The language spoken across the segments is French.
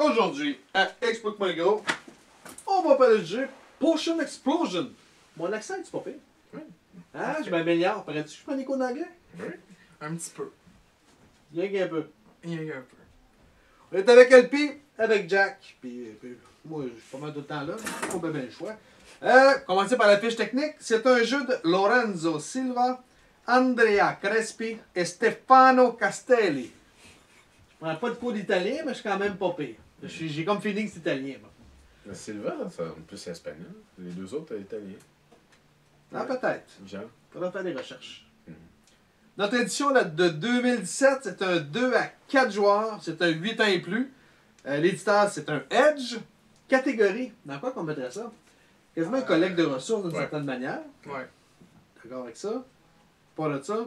Aujourd'hui, à Explique-moi-Gros, on va parler du jeu Potion Explosion. Mon accent est-tu pas pire? Oui. Ah, je m'améliore. Paraît-tu que je prends des cours d'anglais? Oui. Un petit peu. Rien qu'un peu. Il y a un peu. On est avec LP, avec Jack. Puis moi, je suis pas mal tout le temps là. Pas bien le choix. Commencer par la fiche technique. C'est un jeu de Lorenzo Silva, Andrea Crespi et Stefano Castelli. Je prends pas de cours d'italien, mais je suis quand même pas pire. J'ai comme feeling que c'est italien. Moi. Le Silva, ça en plus espagnol. Les deux autres, italiens. Ah, peut-être. Genre. Faudra faire des recherches. Notre édition date de 2017. C'est un 2 à 4 joueurs. C'est un 8 ans et plus. L'éditeur, c'est un Edge. Catégorie. Dans quoi qu'on mettrait ça? Quasiment un collecte de ressources d'une certaine manière. Ouais. D'accord avec ça? Pas de ça?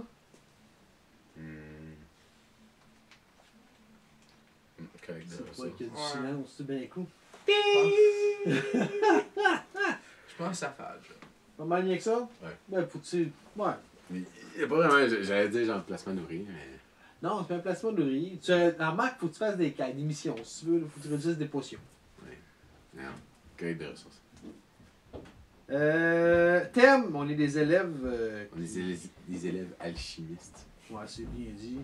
Collecte de C'est pas ressources. qu'il y a du Ouais. silence, c'est bien cool. Je pense que ça fait âge. Pas mal mieux que ça? Ouais. Ben, faut-tu... Ouais. Mais il n'y a pas vraiment, j'allais dire genre placement d'ouvrier, mais. Non, tu fais un placement de riz. En marque, faut que tu fasses des quêtes, des missions. Si tu veux, faut que tu réussisses des potions. Non. Collecte de ressources. Thème, on est des élèves. On est des élèves alchimistes. Ouais, c'est bien dit.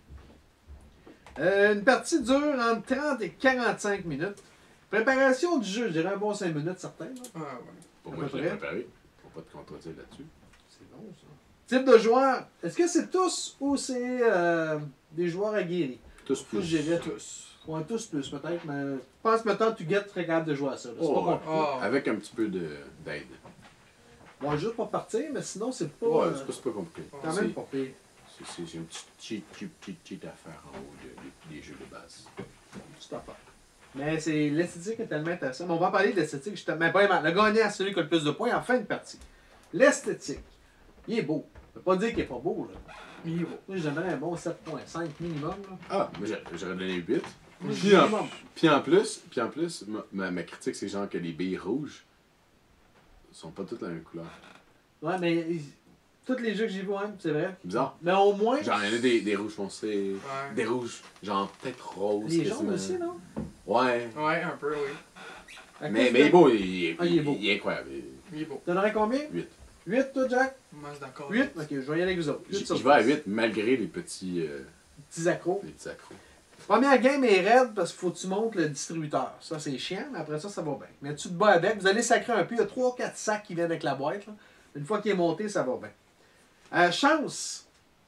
Une partie dure entre 30 et 45 minutes. Préparation du jeu, je dirais un bon 5 minutes, certain. Là. Ah ouais. Pour À moi, peu je l'ai près. préparé. Faut pas te contredire là-dessus. C'est bon, ça. Type de joueur, est-ce que c'est tous ou c'est des joueurs aguerris? Tous Faut que je dirais Tous. Ouais, tous plus peut-être, mais je pense que maintenant tu guettes très capable de jouer à ça. là. C'est Oh, pas ouais. compliqué. Ah. Avec un petit peu d'aide. Bon, juste pour partir, mais sinon c'est pas. Ouais, c'est pas compliqué. quand même pas pire. C'est un petit cheat à faire en haut des jeux de base. Tout à fait. Mais c'est l'esthétique est tellement intéressante. Mais on va parler de l'esthétique justement. Mais vraiment, le gagnant, c'est celui qui a le plus de points en fin de partie. L'esthétique. Il est beau. Ça veut pas dire qu'il est pas beau, là. Il est beau. Moi, j'aimerais un bon 7.5 minimum, là. Ah, moi j'aurais donné 8. Puis minimum. Puis en plus ma critique, c'est genre que les billes rouges sont pas toutes la même couleur. Ouais, mais tous les jeux que j'ai vus, hein, c'est vrai. Bizarre. Mais au moins. Genre, il y en a des rouges foncés, Ouais. des rouges, genre peut-être roses. Les quasiment. jaunes aussi, non? Ouais. Ouais, un peu, oui. À Mais cause il est de- beau, il il est beau. est incroyable. Il est beau. T'en aurais combien? 8. 8, toi, Jack? Moi, je suis d'accord. 8? Ok, je vais y aller avec vous autres. 8 sur Je vais à 10. 8 malgré les petits accros. accros. Première game est raide parce qu'il faut que tu montes le distributeur. Ça, c'est chiant, mais après ça, ça va bien. Mais tu te bats avec. Vous allez sacrer un peu. Il y a 3-4 sacs qui viennent avec la boîte. Là. Une fois qu'il est monté, ça va bien. Chance.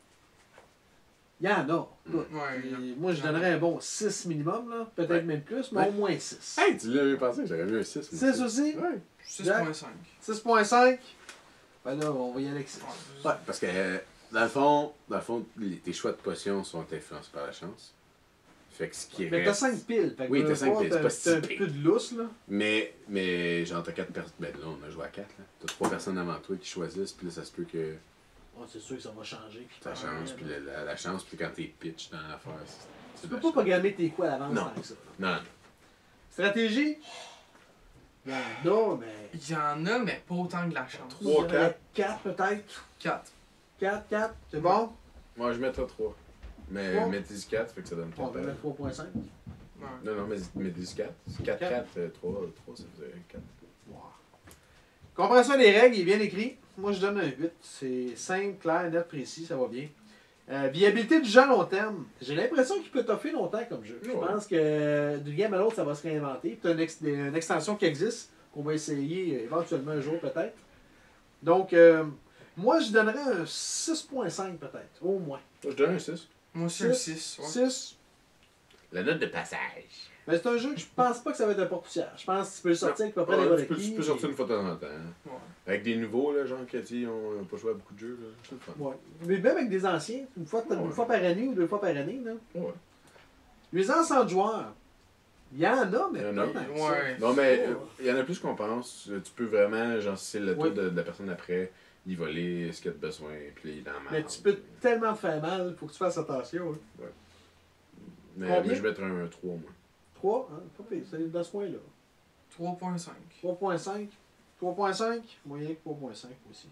Il y en a. Écoute, Ouais, il y en a. moi, je donnerais un bon 6 minimum. Là. Peut-être Ouais. même plus, mais Ouais. au moins 6. Hey, tu l'avais pensé, j'aurais mis un 6. 6 aussi? Ouais. 6.5. 6.5. Ben là, on va y aller avec 6. Ouais, parce que dans le fond, tes choix de potions sont influencés par la chance. Fait que ce qui Mais t'as reste... 5 piles. Fait que Oui, veux t'as 5 pas, piles, c'est pas T'as un si pire. peu de lousse, là. Mais genre, t'as 4 personnes. Ben là, on a joué à 4. T'as 3 personnes avant toi qui choisissent, puis là, ça se peut que C'est sûr que ça va changer. Puis ça change, puis la chance, puis quand t'es pitch dans l'affaire, c'est Tu de peux la pas chance. programmer tes coups à l'avance Non. tant que ça. là. Non. Stratégie? Il y en a, mais. Il y en a, mais pas autant que de la chance. 3, 4. 4 peut-être. 4. 4, c'est bon? Moi, je mettrais 3. Mais Trois. mettez 4, fait que ça donne On 4. va mettre 3.5. Ouais. Non, mais mettez 4. 4, 4, 3, ça faisait 4. Wow. Compréhension des règles, il est bien écrit. Moi, je donne un 8. C'est simple, clair, net, précis, ça va bien. Viabilité du jeu à long terme. J'ai l'impression qu'il peut t'offrir longtemps comme jeu. Je Ouais. pense que d'une game à l'autre, ça va se réinventer. Tu as une extension qui existe, qu'on va essayer éventuellement un jour peut-être. Donc, moi, je donnerais un 6.5 peut-être, au moins. Moi, je donne un 6. Moi aussi, un 6. Ouais. 6. La note de passage. Mais c'est un jeu que je pense pas que ça va être un porte-poussière. Je pense que tu peux le sortir avec à peu près les tu requis. peux sortir une fois de temps en temps. Ouais. Avec des nouveaux, là, genre qui n'ont pas joué à beaucoup de jeux, là. C'est le fun. Ouais. Mais même avec des anciens, une fois par année ou 2 fois par année. Là. Ouais. Nuisance en joueurs. Il y en a, mais Il y en pas a. tant que Ouais. Non, mais Ouais. il y en a plus qu'on pense. Tu peux vraiment, genre, si c'est le Oui. tour de la personne après, y voler ce qu'il y a de besoin, puis là, il est dans la ça. Mais merde. tu peux tellement te faire mal, faut que tu fasses attention. Hein. Mais Combien? je mettrais un 3 au moins. 3, hein? Pas pire, c'est dans ce coin-là. 3.5. 3.5. 3.5, moyen que 3.5 aussi.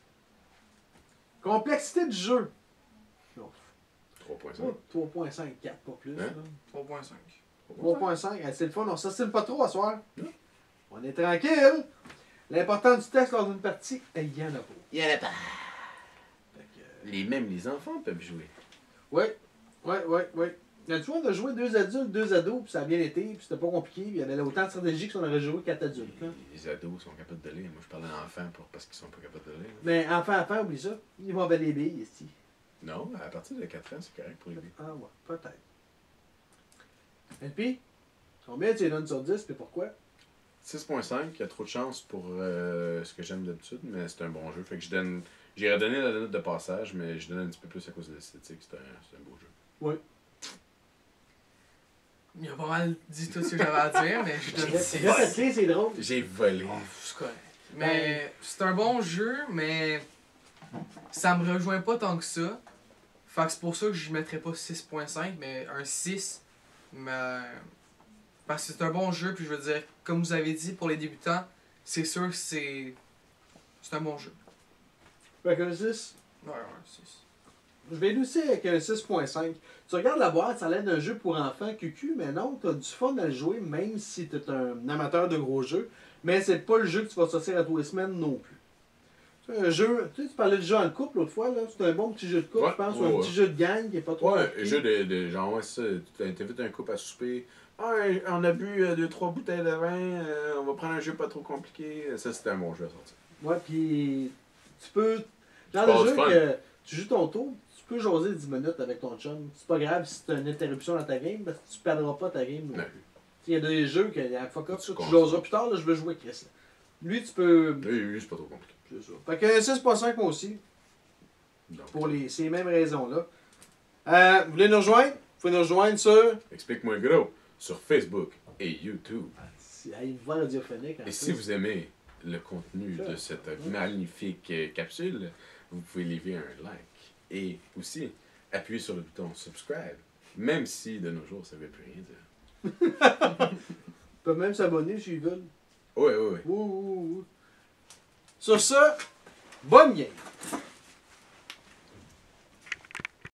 Complexité du jeu. Non. 3.5. 3.5, 4, pas plus. Hein? là. 3.5. 3.5. C'est le fun, on s'assine pas trop à soir. Non. On est tranquille. L'important du texte lors d'une partie, il y en a pas. Il y en a pas. Fait que, Même les enfants peuvent jouer. ouais. Tu vois, on a joué 2 adultes, 2 ados, puis ça a bien été, puis c'était pas compliqué. Puis il y avait autant de stratégies qu'on aurait joué 4 adultes. Là. Les ados sont capables de lire. Moi, je parlais d'enfants parce qu'ils sont pas capables de lire. Mais enfant, oublie ça. Ils vont avec les billes ici. Non, à partir de 4 ans, c'est correct pour les billes. Ah ouais, peut-être. Et puis, combien tu les donnes sur 10, puis pourquoi? 6.5, il y a trop de chance pour ce que j'aime d'habitude, mais c'est un bon jeu. Fait que j'irais donner la note de passage, mais je donne un petit peu plus à cause de l'esthétique. C'est un beau jeu. Oui. Il a pas mal dit tout ce que j'avais à dire, mais je donne 6. Répéter, c'est drôle. J'ai volé. Oh, c'est correct. Mais c'est un bon jeu, mais ça me rejoint pas tant que ça. Fait que c'est pour ça que je mettrais pas 6.5, mais un 6. Mais... Parce que c'est un bon jeu, puis je veux dire, comme vous avez dit, pour les débutants, c'est sûr que c'est un bon jeu. Fait que le 6. Ouais, 6. Je vais aussi avec un 6.5. Tu regardes la boîte, ça a l'air d'un jeu pour enfants cucu, mais non, t'as du fun à le jouer, même si t'es un amateur de gros jeux. Mais c'est pas le jeu que tu vas sortir à tous les semaines non plus. C'est un jeu, tu parlais de jeu en couple l'autre fois, là. C'est un bon petit jeu de couple, Ouais, je pense, ou ouais, un petit jeu de gang qui est pas trop. Ouais, compliqué. jeu de genre, ouais, c'est ça. T'invites un couple à souper. Ah, on a bu 2-3 bouteilles de vin, on va prendre un jeu pas trop compliqué. Ça, c'était un bon jeu à sortir. Ouais, puis tu peux. Genre passes de jeu fun. que tu joues ton tour, tu peux jaser 10 minutes avec ton chum. C'est pas grave si t'as une interruption dans ta game, parce que tu perdras pas ta game non Ouais. plus. Il y a des jeux que, fuck up, Tu tu jaseras plus tard, là, je veux jouer Chris. Là. Lui, tu peux. Oui, c'est pas trop compliqué. C'est ça. Fait que 6.5 moi aussi, Donc, pour ces mêmes raisons-là. Vous voulez nous rejoindre? Vous pouvez nous rejoindre sur. explique-moi gros sur Facebook et YouTube. Une voix radiophonique. en Et plus. si vous aimez le contenu de cette magnifique capsule, vous pouvez lever un like. Et aussi, appuyer sur le bouton subscribe. Même si, de nos jours, ça ne veut plus rien dire. Ils peuvent même s'abonner s'ils veulent. Oui. Ouh. Sur ce, bonne game!